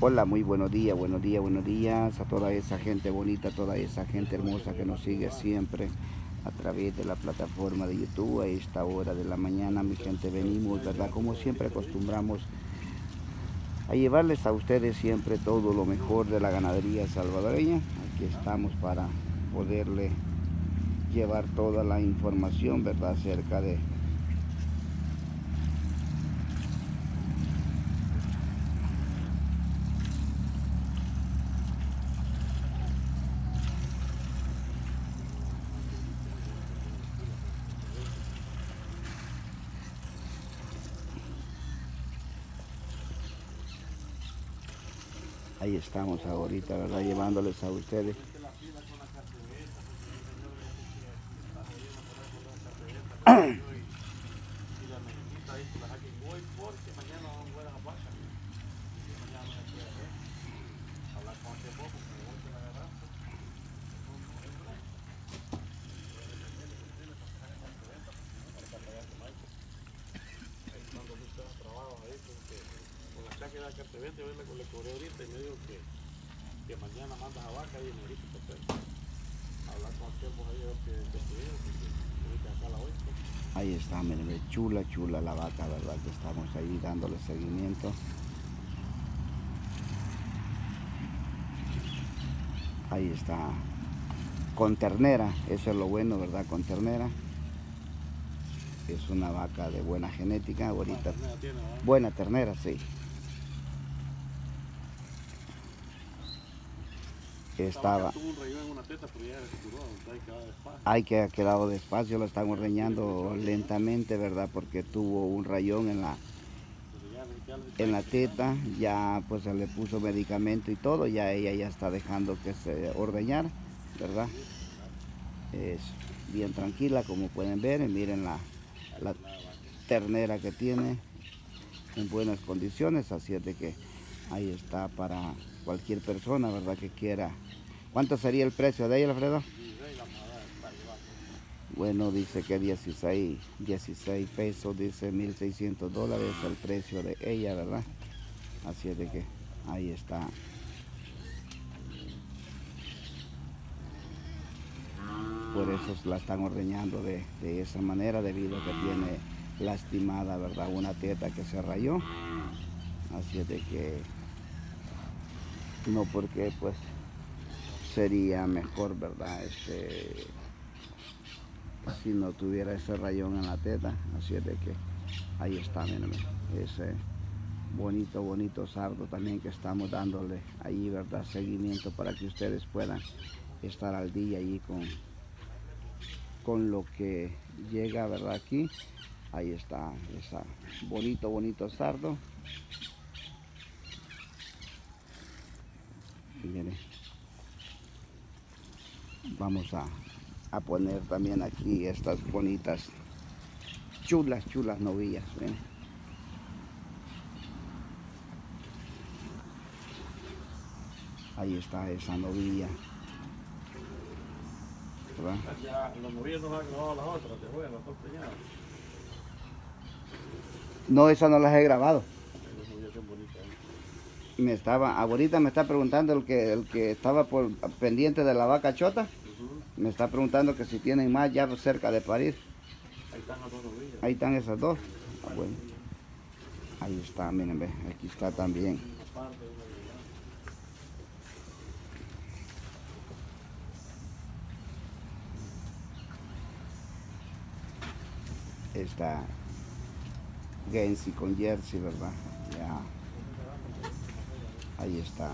Hola, muy buenos días a toda esa gente bonita, toda esa gente hermosa que nos sigue siempre a través de la plataforma de YouTube. A esta hora de la mañana, mi gente, venimos, ¿verdad? Como siempre acostumbramos a llevarles a ustedes siempre todo lo mejor de la ganadería salvadoreña. Aquí estamos para poderle llevar toda la información, ¿verdad? Acerca de ahí estamos ahorita, ¿verdad? Llevándoles a ustedes. Que te vende, yo le cobré ahorita y me dijo que mañana mandas a vaca y me dijiste papel. Hablar con aquel pues ahí que estudió, porque acá la oigo. Ahí está, miren, chula la vaca, ¿verdad? Que estamos ahí dándole seguimiento. Ahí está, con ternera, eso es lo bueno, ¿verdad? Con ternera. Es una vaca de buena genética, ahorita. Buena ternera, sí. Estaba. Tuvo un rayón en una teta, pero ya se curó, hay que quedar despacio. Hay que ha quedado despacio, lo están ordeñando lentamente, ¿verdad? Porque tuvo un rayón en la teta, ya pues se le puso medicamento y todo, ya ella ya está dejando que se ordeñar, ¿verdad? Es bien tranquila, como pueden ver, y miren la ternera que tiene en buenas condiciones, así es de que ahí está para cualquier persona, ¿verdad? Que quiera. ¿Cuánto sería el precio de ella, Alfredo? Bueno, dice que 16 pesos, dice $1,600 el precio de ella, ¿verdad? Así es de que ahí está. Por eso la están ordeñando de esa manera, debido a que tiene lastimada, ¿verdad? Una teta que se rayó. Así es de que no, porque pues sería mejor, ¿verdad? Si no tuviera ese rayón en la teta. Así es de que ahí está, miren, ese bonito sardo también que estamos dándole ahí, ¿verdad? Seguimiento para que ustedes puedan estar al día allí con lo que llega, ¿verdad? Aquí. Ahí está, bonito sardo. Y miren, vamos a poner también aquí estas bonitas, chulas novillas, ¿ven? Ahí está esa novilla, ¿verdad? Ya, los novillos no han grabado las otras, te voy a las dos peñadas. No, esas no las he grabado. Las novillas son bonitas. Ahorita me está preguntando el que estaba pendiente de la vaca chota. Me está preguntando que si tienen más ya cerca de parir. Ahí están las dos novillas. Ahí están esas dos. Bueno. Ahí está, miren, ve, aquí está también. Está Gensi con Jersey, ¿verdad? Ya. Ahí está.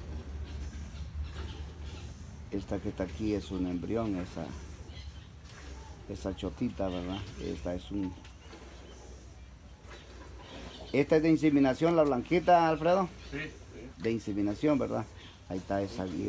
Esta que está aquí es un embrión, esa esa chotita, ¿verdad? Esta es de inseminación, la blanquita, Alfredo. Sí, sí. De inseminación, ¿verdad? Ahí está esa guir.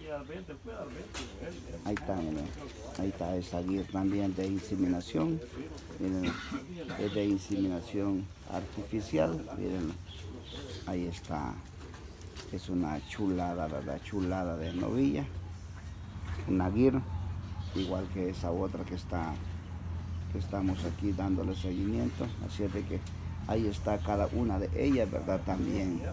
Ahí está, miren. Ahí está esa guir también de inseminación. Miren, es de inseminación artificial. Miren, ahí está. Es una chulada, ¿verdad? Chulada de novilla. Una guir, igual que esa otra que estamos aquí dándole seguimiento. Así es de que ahí está cada una de ellas, ¿verdad? También.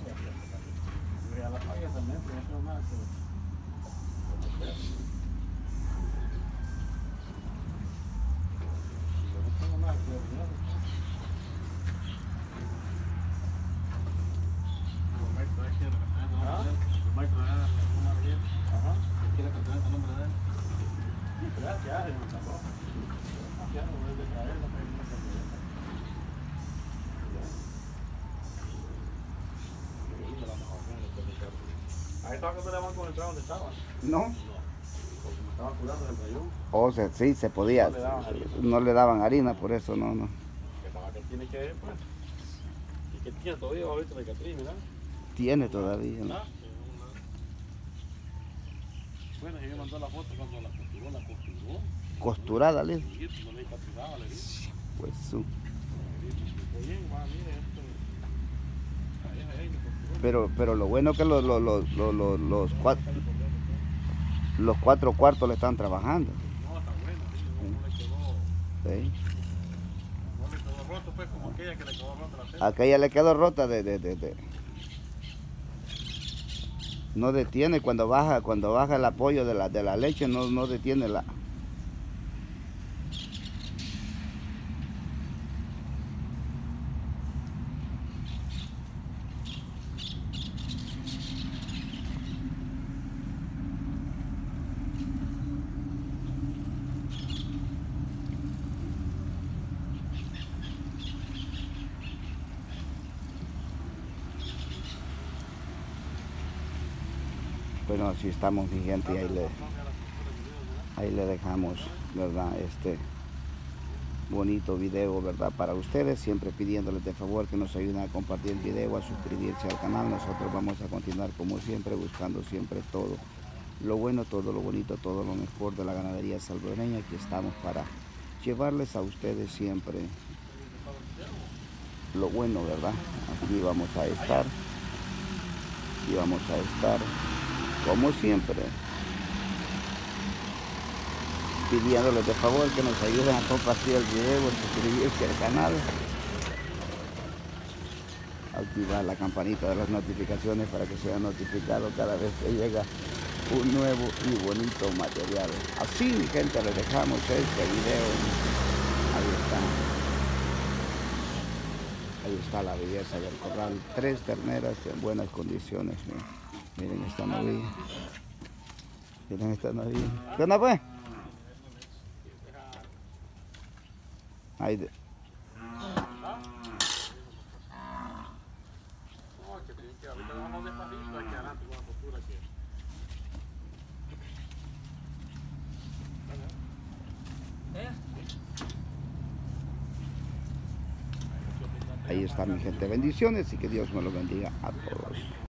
Ahí estaba cuando le van a entrar donde estaba. ¿No? Porque me estaba curando del rayón. O sea, sí, se podía. No le daban harina, por eso no. Que para que tiene que ver, pues. Y que tiene todavía ahorita de Catrín, ¿verdad? Tiene todavía, ¿no? ¿No? Bueno, ella me mandó la foto cuando la costuró. Costurada, le. Sí, no le capturaba, le dije. Pues su. Bien, va, mire, esto. Ahí, Pero lo bueno que los cuatro cuartos le están trabajando. no, está bueno, no le quedó. Sí. No le quedó roto, pues, como aquella que le quedó rota la tela. Aquella le quedó rota no detiene cuando baja el apoyo de la leche, no detiene la. Bueno, así estamos, mi gente, y ahí le dejamos, ¿verdad? Este bonito video, ¿verdad? Para ustedes, siempre pidiéndoles de favor que nos ayuden a compartir el video, a suscribirse al canal. Nosotros vamos a continuar como siempre, buscando siempre todo lo bueno, todo lo bonito, todo lo mejor de la ganadería salvadoreña. Aquí estamos para llevarles a ustedes siempre lo bueno, ¿verdad? Aquí vamos a estar, como siempre, pidiéndoles de favor que nos ayuden a compartir el video, a suscribirse al canal, activar la campanita de las notificaciones para que sea notificado cada vez que llega un nuevo y bonito material. Así, mi gente, les dejamos este video. Ahí está la belleza del corral. 3 terneras en buenas condiciones. Miren esta novilla. Miren esta novilla. ¿Qué onda, pues? Ahí de... Ahí está, mi gente. Bendiciones y que Dios me lo bendiga a todos.